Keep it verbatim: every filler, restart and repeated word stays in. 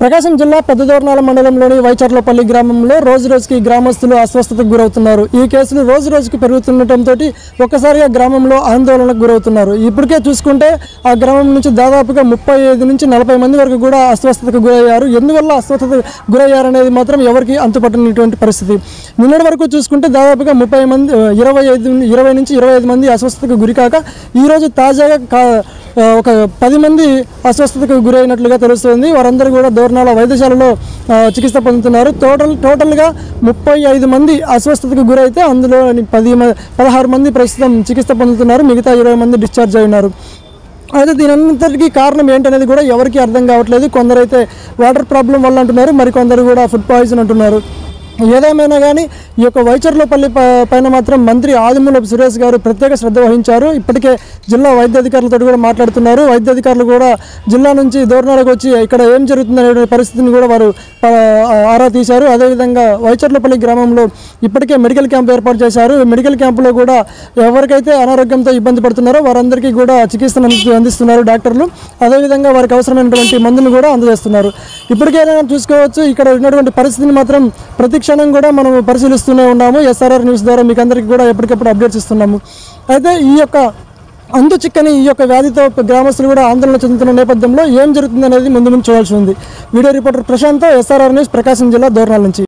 ప్రకాశం జిల్లా పెద్దదోర్నాల మండలంలోని వైచర్లపల్లి గ్రామంలో రోజు రోజుకి గ్రామస్తులు అస్వస్థతకు గురవుతున్నారు. ఈ కేసులు రోజు రోజుకి పెరుగుతుండటంతో ఒక్కసారిగా గ్రామంలో ఆందోళనకు గురవుతున్నారు. ఇప్పటికే చూసుకుంటే ఆ గ్రామం నుంచి దాదాపుగా ముప్పై ఐదు నుంచి నలభై మంది వరకు కూడా అస్వస్థతకు గురయ్యారు. ఎందువల్ల అస్వస్థత గురయ్యారనేది మాత్రం ఎవరికి అంతుపట్టనటువంటి పరిస్థితి. నిన్నటి వరకు చూసుకుంటే దాదాపుగా ముప్పై మంది ఇరవై ఐదు ఇరవై నుంచి ఇరవై ఐదు మంది అస్వస్థతకు గురికాక ఈరోజు తాజాగా ఒక పది మంది అస్వస్థతకు గురైనట్లుగా తెలుస్తుంది. వారందరూ కూడా దోర్నాల వైద్యశాలలో చికిత్స పొందుతున్నారు. టోటల్ టోటల్గా ముప్పై ఐదు మంది అస్వస్థతకు గురైతే అందులో పది పదహారు మంది ప్రస్తుతం చికిత్స పొందుతున్నారు. మిగతా ఇరవై మంది డిశ్చార్జ్ అయినారు. అయితే దీనంతటికీ కారణం ఏంటనేది కూడా ఎవరికీ అర్థం కావట్లేదు. కొందరైతే వాటర్ ప్రాబ్లం వల్ల అంటున్నారు, మరికొందరు కూడా ఫుడ్ పాయిజన్ అంటున్నారు. ఏదేమైనా కానీ ఈ యొక్క వైచర్లపల్లి పైన మాత్రం మంత్రి ఆదిమూలపు సురేష్ గారు ప్రత్యేక శ్రద్ధ వహించారు. ఇప్పటికే జిల్లా వైద్యాధికారులతో కూడా మాట్లాడుతున్నారు. వైద్యాధికారులు కూడా జిల్లా నుంచి దోర్నాలకు వచ్చి ఇక్కడ ఏం జరుగుతుందనే పరిస్థితిని కూడా వారు ఆరా తీశారు. అదేవిధంగా వైచర్లపల్లి గ్రామంలో ఇప్పటికే మెడికల్ క్యాంప్ ఏర్పాటు చేశారు. మెడికల్ క్యాంపులో కూడా ఎవరికైతే అనారోగ్యంతో ఇబ్బంది పడుతున్నారో వారందరికీ కూడా చికిత్సను అందిస్తున్నారు డాక్టర్లు. అదేవిధంగా వారికి అవసరమైనటువంటి మందులు కూడా అందజేస్తున్నారు. ఇప్పటికైనా చూసుకోవచ్చు, ఇక్కడ ఉన్నటువంటి పరిస్థితిని మాత్రం ప్రతి క్షణం కూడా మనం పరిశీలిస్తూనే ఉన్నాము. ఎస్ఆర్ఆర్ న్యూస్ ద్వారా మీకు అందరికీ కూడా ఎప్పటికప్పుడు అప్డేట్స్ ఇస్తున్నాము. అయితే ఈ యొక్క అంతు చిక్కని ఈ యొక్క వ్యాధితో గ్రామస్తులు కూడా ఆందోళన చెందుతున్న నేపథ్యంలో ఏం జరుగుతుంది అనేది ముందు ముందు చూడాల్సి ఉంది. Video reporter Prashant, SRR news, Prakasam జిల్లా దోర్నాల నుంచి.